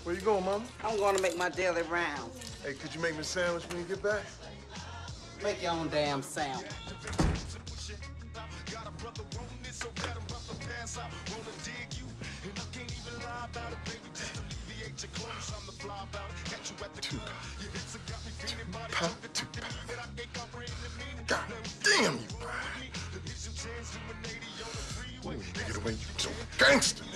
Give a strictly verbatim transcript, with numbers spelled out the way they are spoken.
Where you going, Mama? I'm going to make my daily round. Hey, could you make me a sandwich when you get back? Make your own damn sandwich. Tupac. Tupac. Tupac. God damn you. Ooh, nigga, the way you so gangster.